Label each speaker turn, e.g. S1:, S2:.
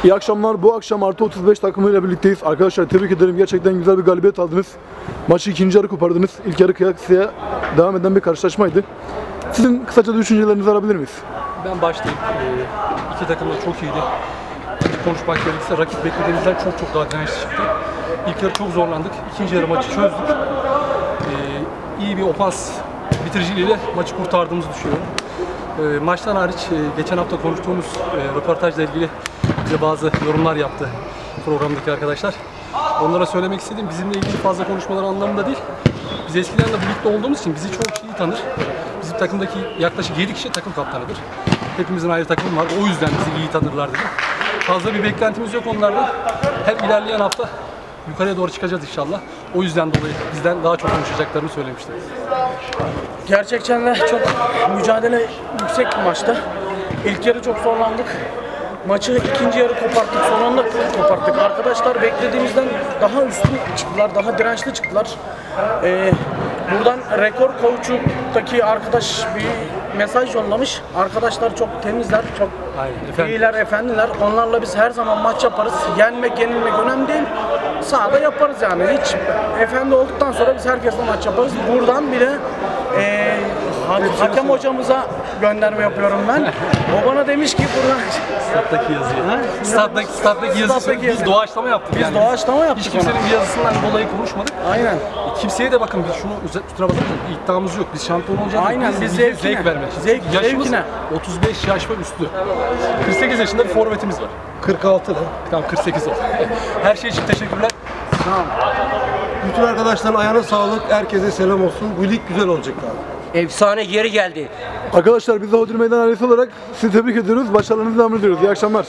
S1: İyi akşamlar. Bu akşam artı 35 takımıyla birlikteyiz. Arkadaşlar tebrik ederim. Gerçekten güzel bir galibiyet aldınız. Maçı ikinci yarı kopardınız. İlk yarı kıyasıya devam eden bir karşılaşmaydı. Sizin kısaca düşüncelerinizi alabilir miyiz?
S2: Ben başlayayım. İki takım da çok iyiydi. Açık konuşmak gerekirse rakip beklediğimizden çok daha dirençli çıktı. İlk yarı çok zorlandık. İkinci yarı maçı çözdük. İyi bir ofans bitiriciliğiyle maçı kurtardığımızı düşünüyorum. Maçtan hariç geçen hafta konuştuğumuz röportajla ilgili bize bazı yorumlar yaptı programdaki arkadaşlar. Onlara söylemek istediğim bizimle ilgili fazla konuşmalar anlamında değil. Biz eskiden de birlikte olduğumuz için bizi çok iyi tanır. Bizim takımdaki yaklaşık 7 kişi takım kaptanıdır. Hepimizin ayrı takımı var. O yüzden bizi iyi tanırlar dedim. Fazla bir beklentimiz yok onlardan. Her ilerleyen hafta yukarıya doğru çıkacağız inşallah. O yüzden dolayı bizden daha çok konuşacaklarını söylemiştim.
S3: Gerçekten de çok mücadele yüksek bir maçtı. İlk yarı çok zorlandık. Maçı ikinci yarı koparttık, sonunda koparttık. Arkadaşlar beklediğimizden daha üstün çıktılar, daha dirençli çıktılar. Buradan Rekor Koçu'daki arkadaş bir mesaj yollamış. Arkadaşlar çok temizler, çok iyiler, efendiler. Onlarla biz her zaman maç yaparız. Yenmek, yenilmek önemli değil. Sahada yaparız yani. Hiç efendi olduktan sonra biz herkesle maç yaparız. Buradan bir de hakem hocamıza gönderme yapıyorum ben. O bana demiş ki buradan...
S2: Stat'taki yazıyı. Stat'taki yazıyı biz doğaçlama yaptık.
S3: Biz doğaçlama yaptık.
S2: Hiç kimsenin bir yazısından dolayı konuşmadık.
S3: Aynen.
S2: Kimseye de bakın biz şunu üstüne bakın, iddiamız yok. Biz şampiyon olacağız.
S3: Aynen, biz
S2: zevk vermek. Yaşımız
S3: zevkine.
S2: 35 yaş ve üstü. 48 yaşında bir forvetimiz var.
S4: 46 da.
S2: Tamam 48 oldu. Her şey için teşekkürler.
S4: Bütün arkadaşların ayağına sağlık, herkese selam olsun. Bu lig güzel olacak abi.
S5: Efsane geri geldi.
S1: Arkadaşlar biz de Hodri Meydan ailesi olarak sizi tebrik ediyoruz. Başarılarınızı devam ediyoruz. İyi akşamlar.